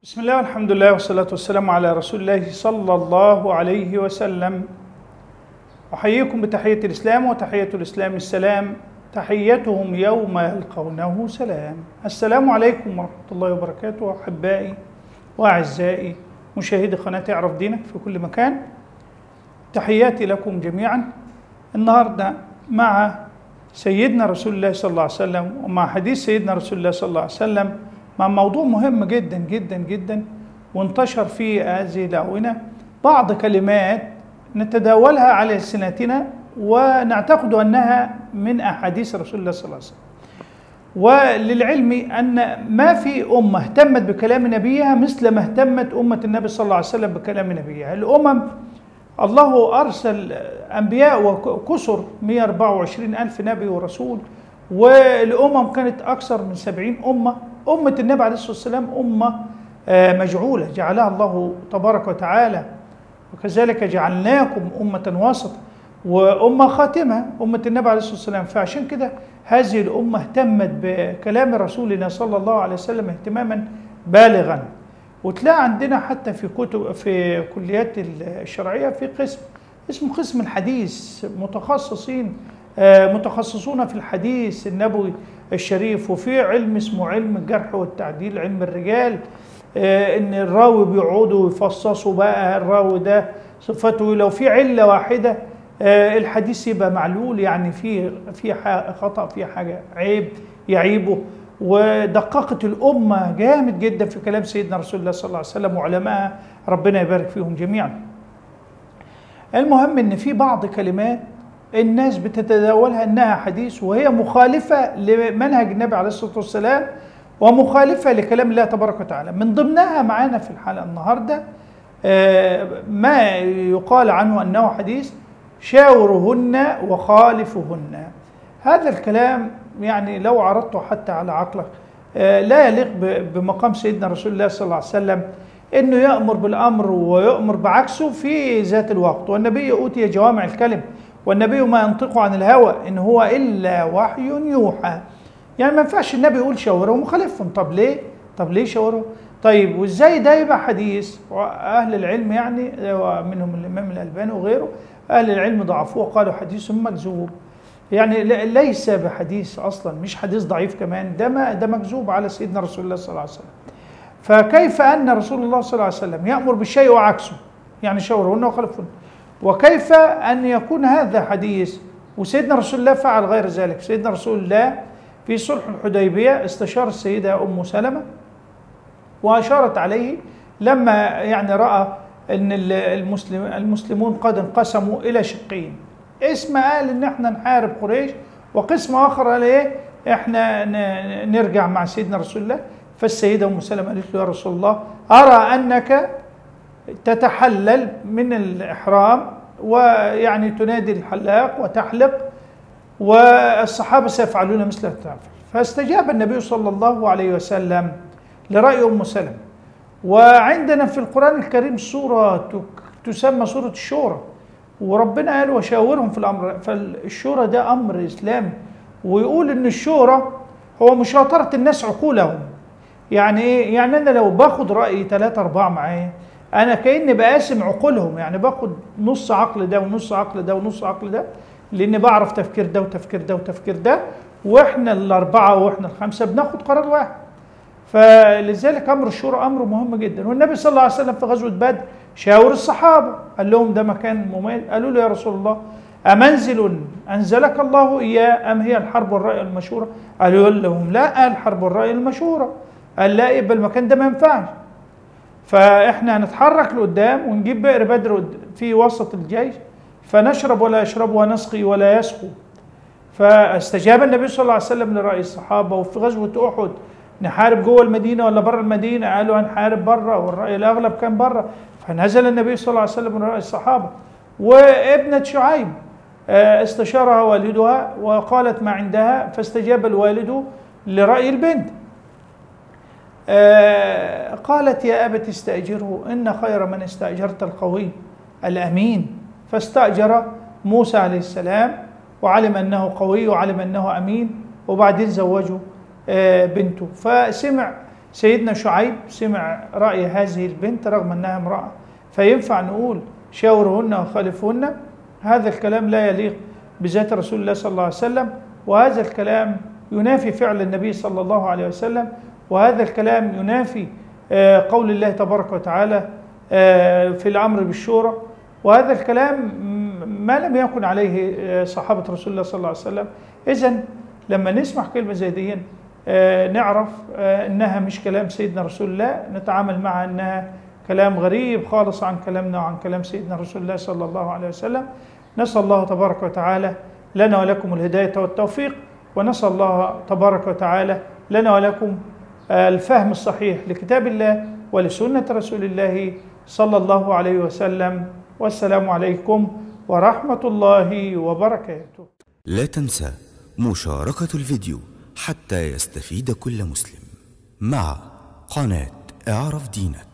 بسم الله والحمد لله والصلاة والسلام على رسول الله صلى الله عليه وسلم. أحييكم بتحية الإسلام، وتحية الإسلام السلام، تحيتهم يوم يلقونه سلام. السلام عليكم ورحمة الله وبركاته أحبائي وأعزائي مشاهدي قناة اعرف دينك في كل مكان، تحياتي لكم جميعا. النهاردة مع سيدنا رسول الله صلى الله عليه وسلم، ومع حديث سيدنا رسول الله صلى الله عليه وسلم، مع موضوع مهم جدا جدا جدا وانتشر في هذه الآونة بعض كلمات نتداولها على ألسنتنا ونعتقد أنها من أحاديث رسول الله صلى الله عليه وسلم. وللعلم أن ما في أمة اهتمت بكلام نبيها مثل ما اهتمت أمة النبي صلى الله عليه وسلم بكلام نبيها. الأمم الله أرسل أنبياء وكسر 124 ألف نبي ورسول، والأمم كانت أكثر من 70 أمة. أمة النبي عليه الصلاة والسلام أمة مجعولة جعلها الله تبارك وتعالى، وكذلك جعلناكم أمة وسطا وأمة خاتمة أمة النبي عليه الصلاة والسلام. فعشان كده هذه الأمة اهتمت بكلام رسولنا صلى الله عليه وسلم اهتماما بالغا. وتلاقي عندنا حتى في كتب في كليات الشرعية في قسم اسمه قسم الحديث، متخصصون في الحديث النبوي الشريف، وفي علم اسمه علم الجرح والتعديل، علم الرجال، ان الراوي بيقعدوا يفصصوا بقى الراوي ده صفته، لو في علة واحدة الحديث يبقى معلول، يعني في خطأ، في حاجة عيب يعيبه. ودققت الأمة جامد جدا في كلام سيدنا رسول الله صلى الله عليه وسلم وعلماء ربنا يبارك فيهم جميعا. المهم ان في بعض كلمات الناس بتتداولها انها حديث، وهي مخالفة لمنهج النبي عليه الصلاة والسلام ومخالفة لكلام الله تبارك وتعالى. من ضمنها معانا في الحلقة النهاردة ما يقال عنه أنه حديث: شاورهن وخالفهن. هذا الكلام يعني لو عرضته حتى على عقلك لا يليق بمقام سيدنا رسول الله صلى الله عليه وسلم، انه يأمر بالامر ويؤمر بعكسه في ذات الوقت. والنبي اوتي جوامع الكلم، والنبي ما ينطق عن الهوى ان هو الا وحي يوحى. يعني ما ينفعش النبي يقول شاورهم وخالفهم. طب ليه شاورهم؟ طيب وازاي ده يبقى حديث؟ واهل العلم يعني منهم الامام الالباني وغيره اهل العلم ضعفوه وقالوا حديث مكذوب، يعني ليس بحديث اصلا، مش حديث ضعيف كمان، ده مكذوب على سيدنا رسول الله صلى الله عليه وسلم. فكيف ان رسول الله صلى الله عليه وسلم يأمر بالشيء وعكسه، يعني شاورهن وخالفهن؟ وكيف ان يكون هذا حديث وسيدنا رسول الله فعل غير ذلك؟ سيدنا رسول الله في صلح الحديبية استشار السيدة أم سلمة وأشارت عليه لما يعني رأى أن المسلمون قد انقسموا إلى شقين. اسم قال أن احنا نحارب قريش، وقسم آخر قال إيه؟ احنا نرجع مع سيدنا رسول الله. فالسيدة أم سلمة قالت له: يا رسول الله، أرى أنك تتحلل من الإحرام ويعني تنادي الحلاق وتحلق، والصحابة سيفعلون مثل التعفل. فاستجاب النبي صلى الله عليه وسلم لرأي أم سلمة. وعندنا في القرآن الكريم سورة تسمى سورة الشورى، وربنا قال: وشاورهم في الأمر. فالشورى ده أمر إسلامي، ويقول إن الشورى هو مشاطرة الناس عقولهم. يعني إيه؟ يعني أنا لو باخد رأي 3 4 معايا، أنا كأني بقاسم عقولهم، يعني باخد نص عقل ده ونص عقل ده ونص عقل ده، لأني بعرف تفكير ده وتفكير ده وتفكير ده، وإحنا ال4 وإحنا ال5 بناخد قرار واحد. فلذلك أمر الشورى أمر مهم جدا. والنبي صلى الله عليه وسلم في غزوة بدر شاور الصحابة، قال لهم ده مكان مميز. قالوا له: يا رسول الله، أمنزل أنزلك الله إياه أم هي الحرب والرأي المشورة؟ قالوا لهم: لا، الحرب والرأي المشورة. قال: لا، يبقى المكان ده ما ينفعش. فإحنا هنتحرك لقدام ونجيب بئر بدر في وسط الجيش، فنشرب ولا يشرب ونسقي ولا يسقوا. فاستجاب النبي صلى الله عليه وسلم لرأي الصحابة. وفي غزوة أحد نحارب جوه المدينة ولا بره المدينة؟ قالوا هنحارب بره، والرأي الأغلب كان بره. فنزل النبي صلى الله عليه وسلم لرأي الصحابة. وابنة شعيب استشارها والدها وقالت ما عندها، فاستجاب الوالد لرأي البنت. قالت: يا أبت استأجره إن خير من استأجرت القوي الأمين. فاستأجر موسى عليه السلام، وعلم أنه قوي وعلم أنه أمين، وبعدين زوجوا بنته. فسمع سيدنا شعيب سمع رأي هذه البنت رغم أنها امرأة، فينفع نقول شاورهن وخالفهن؟ هذا الكلام لا يليق بذات رسول الله صلى الله عليه وسلم، وهذا الكلام ينافي فعل النبي صلى الله عليه وسلم، وهذا الكلام ينافي قول الله تبارك وتعالى في الأمر بالشورى، وهذا الكلام ما لم يكن عليه صحابة رسول الله صلى الله عليه وسلم. إذن لما نسمع كلمة زي دي نعرف إنها مش كلام سيدنا رسول الله، نتعامل معها إنها كلام غريب خالص عن كلامنا وعن كلام سيدنا رسول الله صلى الله عليه وسلم. نسأل الله تبارك وتعالى لنا ولكم الهداية والتوفيق، ونسأل الله تبارك وتعالى لنا ولكم الفهم الصحيح لكتاب الله ولسنة رسول الله صلى الله عليه وسلم. والسلام عليكم ورحمة الله وبركاته. لا تنسى مشاركة الفيديو حتى يستفيد كل مسلم مع قناة اعرف دينك.